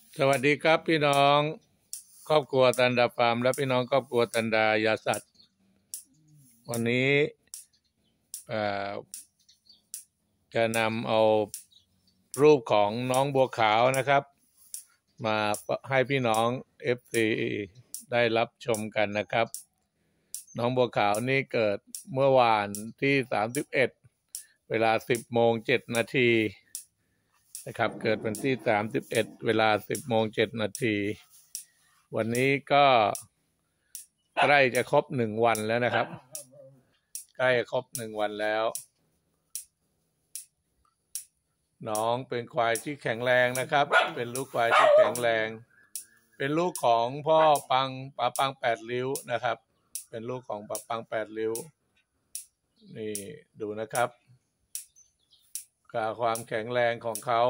สวัสดีครับพี่น้องครอบครัวตันดาฟาร์มและพี่น้องครอบครัวตันดายาสัตว์วันนี้จะนำเอารูปของน้องบัวขาวนะครับมาให้พี่น้อง FC ได้รับชมกันนะครับน้องบัวขาวนี่เกิดเมื่อวานที่31เวลา10:07 นาทีนะครับเกิดวันที่31เวลา10:07 นาทีวันนี้ก็ใกล้จะครบ1 วันแล้วนะครับใกล้ครบ1 วันแล้วน้องเป็นควายที่แข็งแรงนะครับเป็นลูกควายที่แข็งแรงเป็นลูกของพ่อปังป๋าปัง8 ริ้วนะครับเป็นลูกของป๋าปัง8 ริ้วนี่ดูนะครับความแข็งแรงของเขา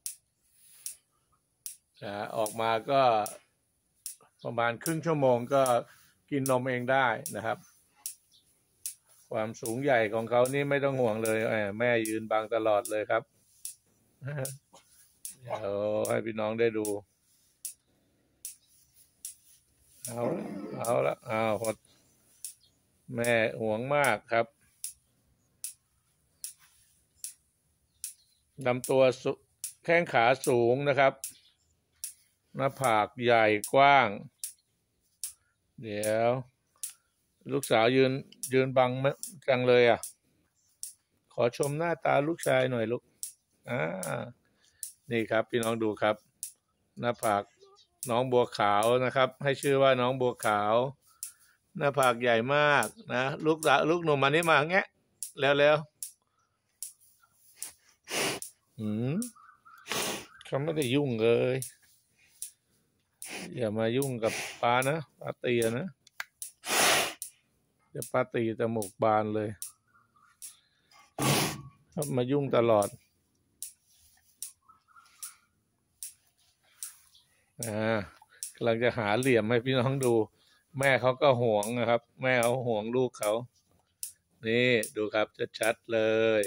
ออกมาก็ประมาณครึ่งชั่วโมงก็กินนมเองได้นะครับความสูงใหญ่ของเขานี่ไม่ต้องห่วงเลยแม่ยืนบังตลอดเลยครับเดี๋ยวให้พี่น้องได้ดูเอาละแม่ห่วงมากครับลำตัวแข้งขาสูงนะครับหน้าผากใหญ่กว้างเดี๋ยวลูกสาวยืนบังจังเลยขอชมหน้าตาลูกชายหน่อยลูกนี่ครับพี่น้องดูครับหน้าผากน้องบัวขาวนะครับให้ชื่อว่าน้องบัวขาวหน้าผากใหญ่มากนะลูกหนุ่มมานี่มาแงะแล้วเขาไม่ได้ยุ่งเลยอย่ามายุ่งกับปลานะปลาตีนะจะปลาตีจมูกบานเลยมายุ่งตลอดกำลังจะหาเหลี่ยมให้พี่น้องดูแม่เขาก็ห่วงนะครับแม่เขาห่วงลูกเขานี่ดูครับชัดๆเลย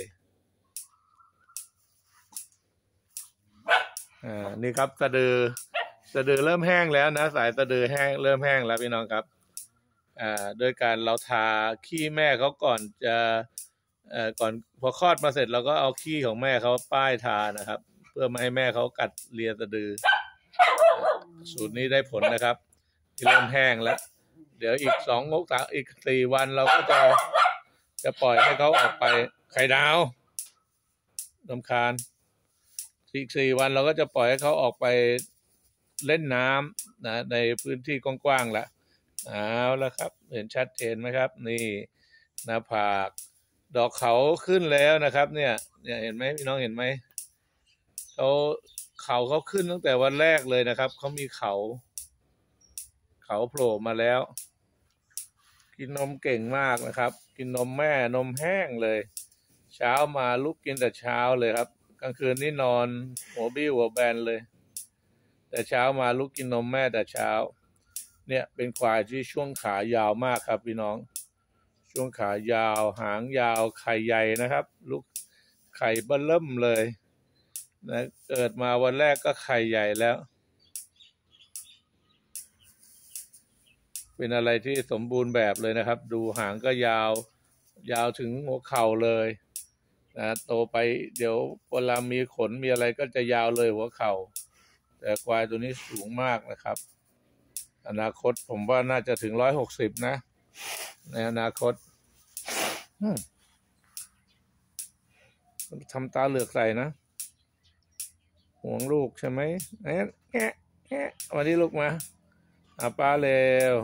นี่ครับสะดือเริ่มแห้งแล้วนะสายสะดือเริ่มแห้งแล้วพี่น้องครับโดยการเราทาขี้แม่เขาก่อนจะก่อนพอคลอดมาเสร็จเราก็เอาขี้ของแม่เขาป้ายทานะครับเพื่อไม่ให้แม่เขากัดเลียสะดือสูตรนี้ได้ผลนะครับที่เริ่มแห้งแล้วเดี๋ยวอีกอีก4 วันเราก็จะปล่อยให้เขาออกไปไข่ดาวรำคาญอีก4 วันเราก็จะปล่อยให้เขาออกไปเล่นน้ำนะในพื้นที่กว้างๆแล้วเอาละครับเห็นชัดเจนไหมครับนี่หน้าผากดอกเขาขึ้นแล้วนะครับเนี่ยเห็นไหมพี่น้องเห็นไหมเขาขึ้นตั้งแต่วันแรกเลยนะครับเขามีเขาโผล่มาแล้วกินนมเก่งมากนะครับกินนมแม่นมแห้งเลยเช้ามาลุกกินแต่เช้าเลยครับกลางคืนนี่นอนหัวบี้หัวแบนเลยแต่เช้ามาลุกกินนมแม่แต่เช้าเนี่ยเป็นควายที่ช่วงขายาวมากครับพี่น้องช่วงขายาวหางยาวไข่ใหญ่นะครับลูกไข่เบิ่มเลยนะเกิดมาวันแรกก็ไข่ใหญ่แล้วเป็นอะไรที่สมบูรณ์แบบเลยนะครับดูหางก็ยาวถึงหัวเข่าเลยนะโตไปเดี๋ยวเวลามีขนมีอะไรก็จะยาวเลยหัวเข่าแต่ควายตัวนี้สูงมากนะครับอนาคตผมว่าน่าจะถึง160นะในอนาคตทำตาเหลือกใส่นะห่วงลูกใช่ไหมแงะวันนี้ลูกมาป้าเร็ว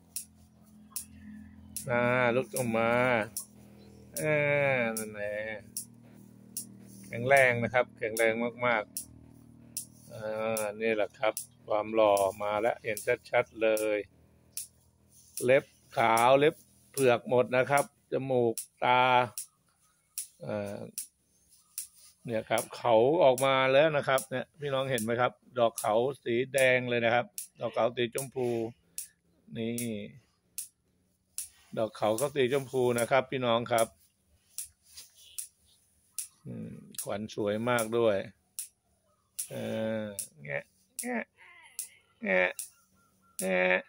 ลูกออกมานั่นแหละแข็งแรงนะครับแข็งแรงมากๆนี่แหละครับความหล่อมาแล้วเห็นชัดๆเลยเล็บขาวเล็บเผือกหมดนะครับจมูกตาเนี่ยครับเขาออกมาแล้วนะครับเนี่ยพี่น้องเห็นไหมครับดอกเขาสีแดงเลยนะครับดอกเขาสีชมพูนี่ดอกเขาสีชมพูนะครับพี่น้องครับขวัญสวยมากด้วยแงะแอะแอะ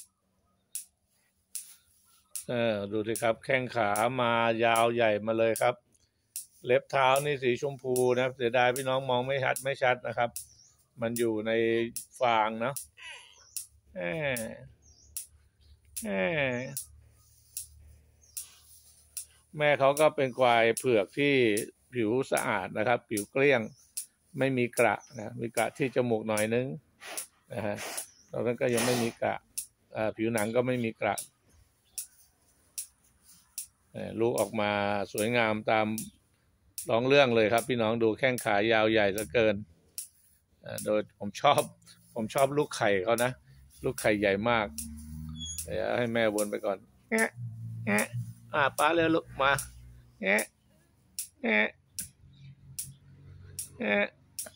ดูสิครับแข้งขามายาวใหญ่มาเลยครับ เล็บเท้านี่สีชมพูนะเสียดายพี่น้องมองไม่ชัดนะครับ มันอยู่ในฟางเนาะแม่เขาก็เป็นควายเผือกที่ผิวสะอาดนะครับ ผิวเกลี้ยงไม่มีกระนะมีกระที่จมูกหน่อยนึงนะฮะตอนนั้นก็ยังไม่มีกระผิวหนังก็ไม่มีกระลูกออกมาสวยงามตามร้องเรื่องเลยครับพี่น้องดูแข้งขายาวใหญ่เหลือเกินโดยผมชอบลูกไข่เขานะลูกไข่ใหญ่มากเดี๋ยวให้แม่วนไปก่อนแงะแงะป้าเร็วลูกมาแงะแงะแงะ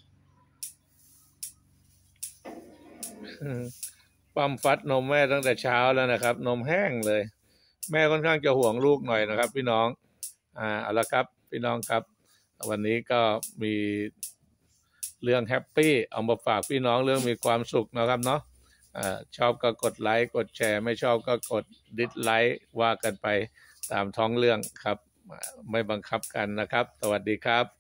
ปั๊มฟัดนมแม่ตั้งแต่เช้าแล้วนะครับนมแห้งเลยแม่ค่อนข้างจะห่วงลูกหน่อยนะครับพี่น้องเอาละครับพี่น้องครับวันนี้ก็มีเรื่องแฮปปี้เอามาฝากพี่น้องเรื่องมีความสุขนะครับเนาะชอบก็กดไลค์กดแชร์ไม่ชอบก็กดดิสไลค์ว่ากันไปตามท้องเรื่องครับไม่บังคับกันนะครับสวัสดีครับ